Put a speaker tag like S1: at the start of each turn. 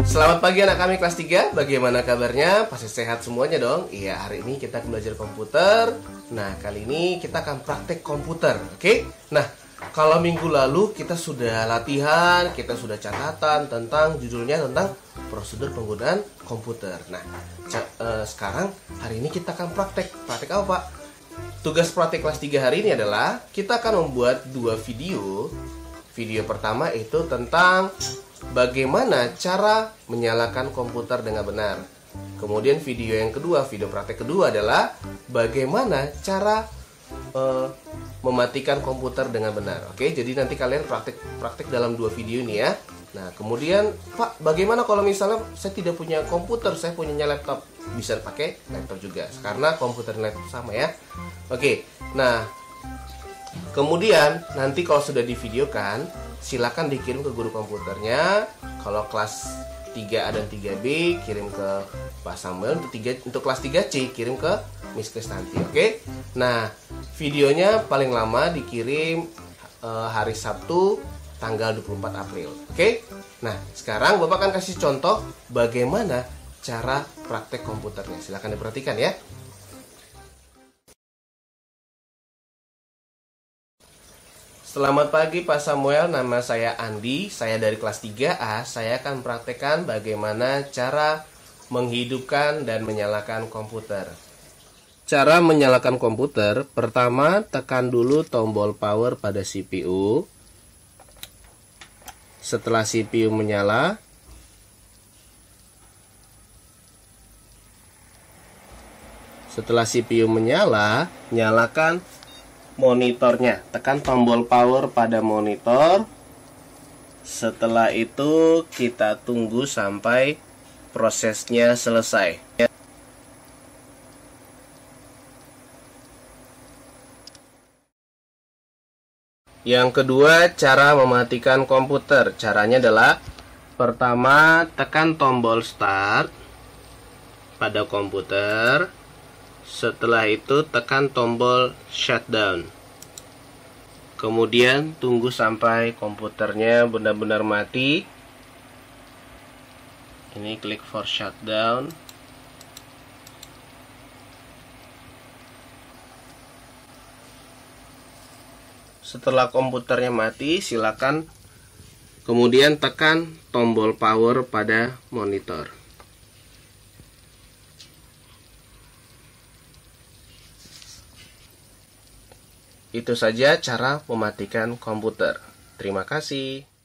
S1: Selamat pagi anak kami kelas 3. Bagaimana kabarnya? Pasti sehat semuanya dong. Iya, hari ini kita akan belajar komputer. Nah, kali ini kita akan praktek komputer. Oke? Nah, kalau minggu lalu kita sudah latihan, kita sudah catatan tentang judulnya tentang prosedur penggunaan komputer. Nah, sekarang hari ini kita akan praktek. Praktek apa, Pak? Tugas praktek kelas 3 hari ini adalah kita akan membuat 2 video. Video pertama itu tentang bagaimana cara menyalakan komputer dengan benar. Kemudian video yang kedua, video praktek kedua adalah bagaimana cara mematikan komputer dengan benar. Oke, jadi nanti kalian praktek dalam 2 video ini ya. Nah, kemudian Pak, bagaimana kalau misalnya saya tidak punya komputer, saya punya laptop? Bisa pakai laptop juga, karena komputer dan laptop sama ya. Oke, nah kemudian nanti kalau sudah divideokan, silakan dikirim ke guru komputernya. Kalau kelas 3A dan 3B kirim ke Pak Samuel. Untuk kelas 3C kirim ke Miss Kristanti. Oke. Nah, videonya paling lama dikirim hari Sabtu tanggal 24 April. Oke. Nah, sekarang Bapak akan kasih contoh bagaimana cara praktek komputernya. Silakan diperhatikan ya. Selamat pagi Pak Samuel, nama saya Andi, saya dari kelas 3A. Saya akan praktekkan bagaimana cara menghidupkan dan menyalakan komputer. Cara menyalakan komputer, pertama tekan dulu tombol power pada CPU. Setelah CPU menyala, nyalakan monitornya. Tekan tombol power pada monitor. Setelah itu kita tunggu sampai prosesnya selesai. Yang kedua, cara mematikan komputer. Caranya adalah pertama tekan tombol start pada komputer. Setelah itu tekan tombol shutdown. Kemudian tunggu sampai komputernya benar-benar mati. Ini klik for shutdown. Setelah komputernya mati, silakan kemudian tekan tombol power pada monitor. Itu saja cara mematikan komputer. Terima kasih.